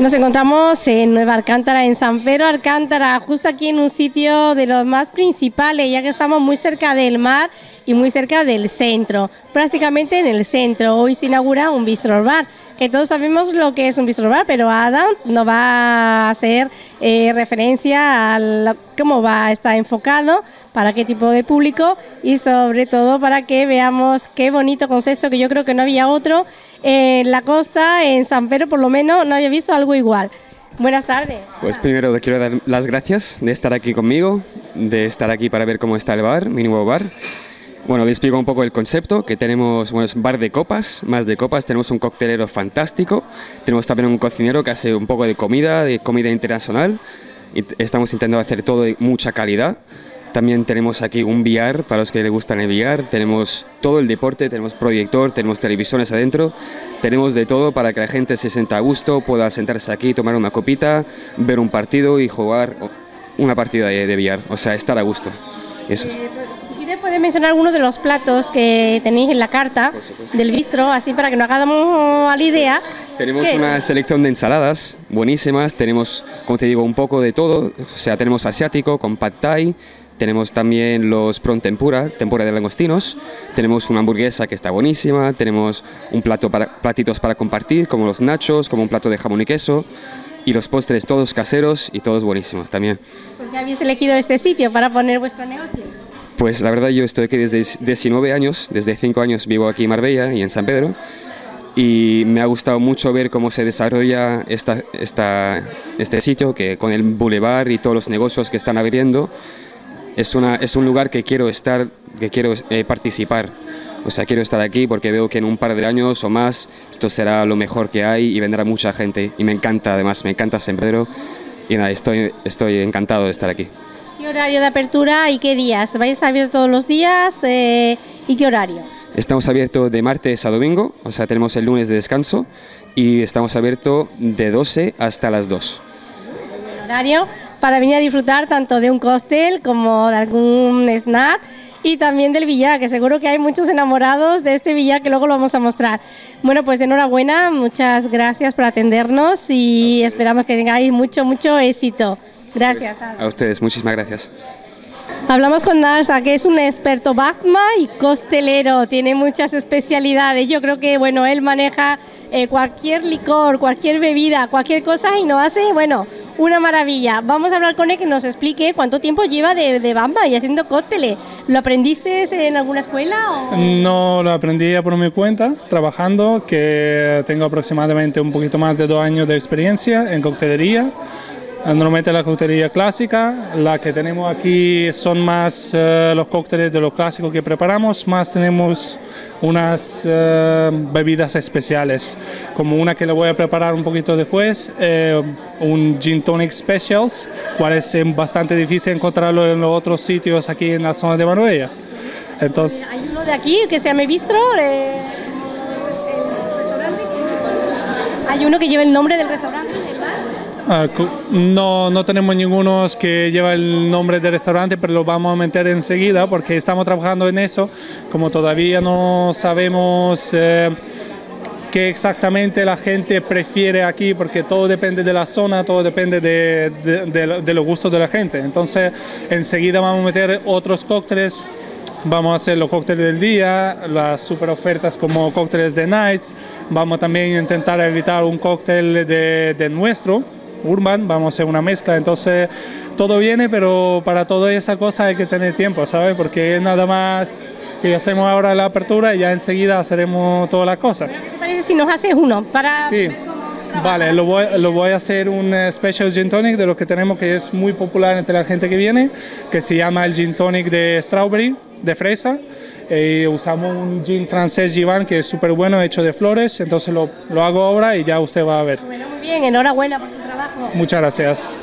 Nos encontramos en Nueva Alcántara, en San Pedro Alcántara, justo aquí en un sitio de los más principales, ya que estamos muy cerca del mar y muy cerca del centro, prácticamente en el centro. Hoy se inaugura un bistro bar, que todos sabemos lo que es un bistro bar, pero Adam nos va a hacer referencia a cómo va a estar enfocado, para qué tipo de público y sobre todo para que veamos qué bonito concepto, que yo creo que no había otro en la costa, en San Pedro por lo menos, no había visto algo igual. Buenas tardes. Pues primero te quiero dar las gracias de estar aquí conmigo, de estar aquí para ver cómo está el bar, mi nuevo bar. Bueno, les explico un poco el concepto, que tenemos, bueno, es un bar de copas, más de copas, tenemos un coctelero fantástico, tenemos también un cocinero que hace un poco de comida internacional, y estamos intentando hacer todo de mucha calidad. También tenemos aquí un VR, para los que les gustan el VR, tenemos todo el deporte, tenemos proyector, tenemos televisiones adentro, tenemos de todo para que la gente se sienta a gusto, pueda sentarse aquí, tomar una copita, ver un partido y jugar una partida de VR, o sea, estar a gusto. Eso es. Si quieres puedes mencionar algunos de los platos que tenéis en la carta del bistro, así para que nos hagamos a la idea. Tenemos una selección de ensaladas buenísimas, tenemos, como te digo, un poco de todo, o sea, tenemos asiático con pad thai, tenemos también los prawn tempura de langostinos, tenemos una hamburguesa que está buenísima, tenemos un platitos para compartir, como los nachos, como un plato de jamón y queso, y los postres todos caseros y todos buenísimos también. ¿Por qué habéis elegido este sitio para poner vuestro negocio? Pues la verdad yo estoy aquí desde 19 años, desde 5 años vivo aquí en Marbella y en San Pedro, y me ha gustado mucho ver cómo se desarrolla este sitio, que con el boulevard y todos los negocios que están abriendo, es un lugar que quiero estar, que quiero participar. O sea, quiero estar aquí porque veo que en un par de años o más esto será lo mejor que hay y vendrá mucha gente. Y me encanta, además, me encanta San Pedro y nada, estoy encantado de estar aquí. ¿Qué horario de apertura y qué días? ¿Vais a estar abiertos todos los días y qué horario? Estamos abiertos de martes a domingo, o sea, tenemos el lunes de descanso y estamos abiertos de 12 hasta las 2. El horario para venir a disfrutar tanto de un cóctel como de algún snack y también del billar, que seguro que hay muchos enamorados de este billar que luego lo vamos a mostrar. Bueno, pues enhorabuena, muchas gracias por atendernos y esperamos que tengáis mucho éxito. Gracias. Pues a ustedes, muchísimas gracias. Hablamos con Nalsa, que es un experto Batma y costelero, tiene muchas especialidades. Yo creo que bueno, él maneja cualquier licor, cualquier bebida, cualquier cosa y nos hace, bueno, una maravilla. Vamos a hablar con él que nos explique cuánto tiempo lleva de Bamba y haciendo cócteles. ¿Lo aprendiste en alguna escuela? ¿O? No, lo aprendí por mi cuenta, trabajando, que tengo aproximadamente un poquito más de 2 años de experiencia en coctelería. Normalmente la coctelería clásica, la que tenemos aquí son más los cócteles de los clásicos que preparamos, más tenemos unas bebidas especiales, como una que le voy a preparar un poquito después, un Gin Tonic Specials, cual es bastante difícil encontrarlo en los otros sitios aquí en la zona de Marbella. Entonces, hay uno de aquí que se llama Bistro, el restaurante, hay uno que lleva el nombre del restaurante. No tenemos ninguno que lleva el nombre del restaurante, pero lo vamos a meter enseguida porque estamos trabajando en eso. Como todavía no sabemos qué exactamente la gente prefiere aquí, porque todo depende de la zona, todo depende de los gustos de la gente. Entonces enseguida vamos a meter otros cócteles. Vamos a hacer los cócteles del día, las super ofertas como cócteles de nights. Vamos también a intentar evitar un cóctel de nuestro urban, vamos a hacer una mezcla, entonces todo viene, pero para toda esa cosa hay que tener tiempo, ¿sabes? Porque es nada más que hacemos ahora la apertura y ya enseguida haremos toda la cosa. ¿Qué te parece si nos haces uno? Para sí, vale, lo voy a hacer un special gin tonic de lo que tenemos, que es muy popular entre la gente que viene, que se llama el gin tonic de strawberry, de fresa. Usamos un gin francés Givan que es súper bueno, hecho de flores, entonces lo hago ahora y ya usted va a ver. Bueno, muy bien, enhorabuena por tu trabajo. Muchas gracias.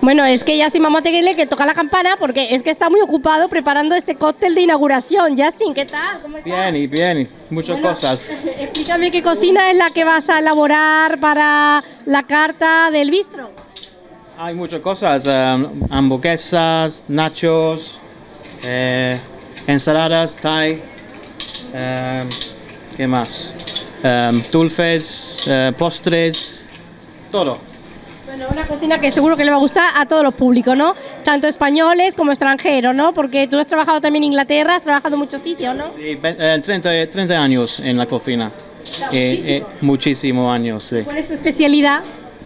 Bueno, es que ya sí vamos a tenerle que tocar la campana porque es que está muy ocupado preparando este cóctel de inauguración. Justin, ¿qué tal? ¿Cómo estás? Bien, muchas cosas. Explícame qué cocina es la que vas a elaborar para la carta del bistro. Hay muchas cosas, hamburguesas, nachos, ensaladas, thai, ¿qué más? Dulces, postres, todo. Bueno, una cocina que seguro que le va a gustar a todos los públicos, ¿no? Tanto españoles como extranjeros, ¿no? Porque tú has trabajado también en Inglaterra, has trabajado en muchos sitios, ¿no? Sí, 30 años en la cocina. Muchísimos años, sí. ¿Cuál es tu especialidad?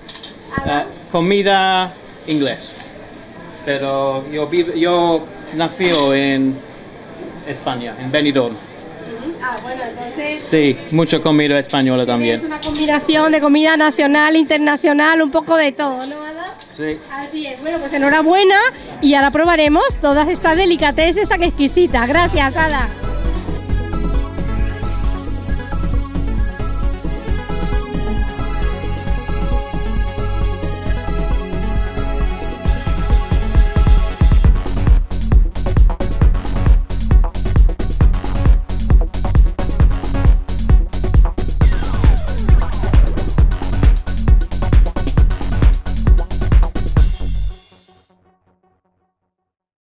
Comida inglés. Pero yo nací en España, en Benidorm. Bueno, entonces... Sí, mucha comida española también. Es una combinación de comida nacional, internacional, un poco de todo, ¿no, Ada? Sí. Así es. Bueno, pues enhorabuena y ahora probaremos todas estas delicatessen tan exquisitas. Gracias, Ada.